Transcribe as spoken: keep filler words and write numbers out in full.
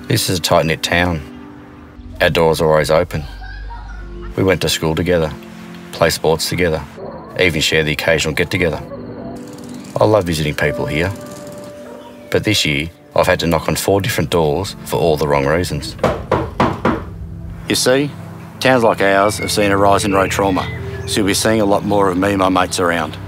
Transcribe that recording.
This is a tight-knit town. Our doors are always open. We went to school together, play sports together, even share the occasional get-together. I love visiting people here. But this year, I've had to knock on four different doors for all the wrong reasons. You see, towns like ours have seen a rise in road trauma, so you'll be seeing a lot more of me and my mates around.